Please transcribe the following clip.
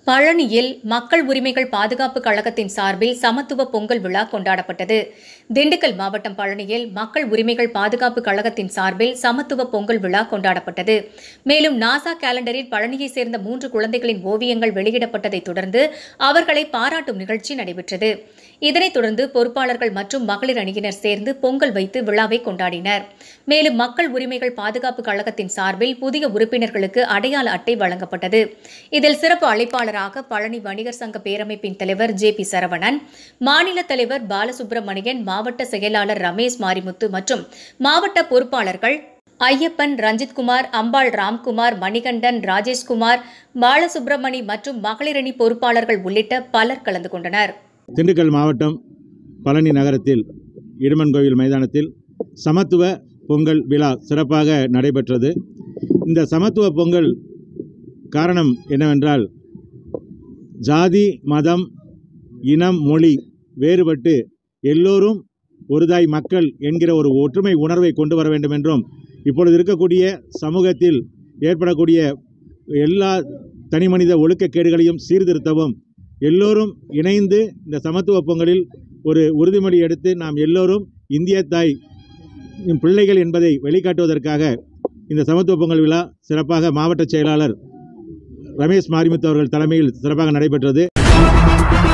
பழனியில் மக்கள் உரிமைகள் பாதுகாப்பு கழகத்தின் சார்பில் சமத்துவ பொங்கல் விழா கொண்டாடப்பட்டது. திண்டுக்கல் மாவட்டம் பழனியில் மக்கள் உரிமைகள் பாதுகாப்பு கழகத்தின் சார்பில் சமத்துவ பொங்கல் விழா கொண்டாடப்பட்டது. மேலும் நாசா கேலண்டரில் பழனியைச் சேர்ந்த 3 குழந்தைகளின் ஓவியங்கள் வெளியிடப்பட்டதைத் தொடர்ந்து அவர்களை பாராட்டும் நிகழ்ச்சி நடைபெற்றது. இதனைத் தொடர்ந்து பொறுப்பாளர்கள் மற்றும் மகளிர் அணியினர் சேர்ந்து பொங்கல் வைத்து விழாவை கொண்டாடினர். மேலும் மக்கள் உரிமைகள் பாதுகாப்பு கழகத்தின் சார்பில் புதிய உறுப்பினர்களுக்கு அடையாள அட்டை வழங்கப்பட்டது. இதில் சிறப்பு அழைப்பாளர் பழனி வணிகர் சங்க பேரமைப்பின் தலைவர் ஜே.பி. சரவணன், மாநில தலைவர் பாலசுப்ரமணியன், மாவட்ட செயலாளர் ரமேஷ் மாரிமுத்து மற்றும் மாவட்ட பொறுப்பாளர்கள் ஐயப்பன், ரஞ்சித்குமார், அம்பாள் ராம்குமார், மணிகண்டன், ராஜேஷ்குமார், பாலசுப்ரமணி மற்றும் மகளிரணி பொறுப்பாளர்கள் உள்ளிட்ட பலர் கலந்து கொண்டனர். திண்டுக்கல் மாவட்டம் பழனி நகரத்தில் இடுமன் கோவில் மைதானத்தில் சமத்துவ பொங்கல் விழா சிறப்பாக நடைபெற்றது. இந்த சமத்துவ பொங்கல் காரணம் என்னவென்றால், ஜாதி, மதம், இனம், மொழி வேறுபட்டு எல்லோரும் ஒருதாய் மக்கள் என்கிற ஒரு ஒற்றுமை உணர்வை கொண்டு வர வேண்டும் என்றும், இப்பொழுது இருக்கக்கூடிய சமூகத்தில் ஏற்படக்கூடிய எல்லா தனிமனித ஒழுக்கக்கேடுகளையும் சீர்திருத்தவும் எல்லோரும் இணைந்து இந்த சமத்துவ பொங்கலில் ஒரு உறுதிமொழி எடுத்து நாம் எல்லோரும் இந்திய தாய் பிள்ளைகள் என்பதை வெளிக்காட்டுவதற்காக இந்த சமத்துவ பொங்கல் விழா சிறப்பாக மாவட்ட செயலாளர் ரமேஷ் மாரிமுத்து அவர்கள் தலைமையில் சிறப்பாக நடைபெற்றது.